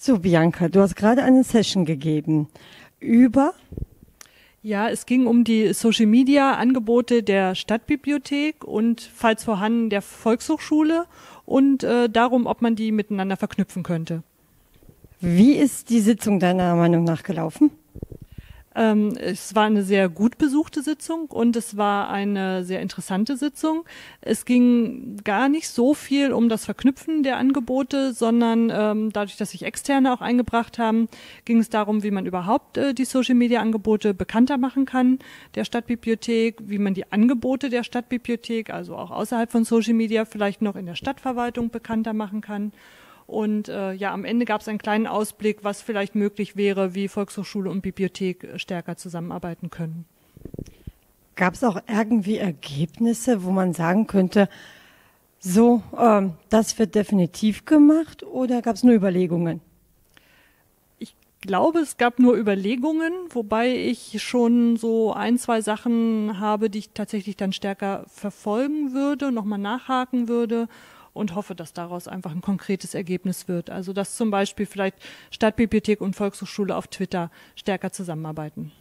So, Bianca, du hast gerade eine Session gegeben über... Ja, es ging um die Social-Media-Angebote der Stadtbibliothek und, falls vorhanden, der Volkshochschule und darum, ob man die miteinander verknüpfen könnte. Wie ist die Sitzung deiner Meinung nach gelaufen? Es war eine sehr gut besuchte Sitzung und es war eine sehr interessante Sitzung. Es ging gar nicht so viel um das Verknüpfen der Angebote, sondern dadurch, dass sich Externe auch eingebracht haben, ging es darum, wie man überhaupt die Social-Media-Angebote bekannter machen kann der Stadtbibliothek, wie man die Angebote der Stadtbibliothek, also auch außerhalb von Social Media, vielleicht noch in der Stadtverwaltung bekannter machen kann. Und am Ende gab es einen kleinen Ausblick, was vielleicht möglich wäre, wie Volkshochschule und Bibliothek stärker zusammenarbeiten können. Gab es auch irgendwie Ergebnisse, wo man sagen könnte, so, das wird definitiv gemacht, oder gab es nur Überlegungen? Ich glaube, es gab nur Überlegungen, wobei ich schon so ein, zwei Sachen habe, die ich tatsächlich dann stärker verfolgen würde, nochmal nachhaken würde. Und hoffe, dass daraus einfach ein konkretes Ergebnis wird. Also dass zum Beispiel vielleicht Stadtbibliothek und Volkshochschule auf Twitter stärker zusammenarbeiten.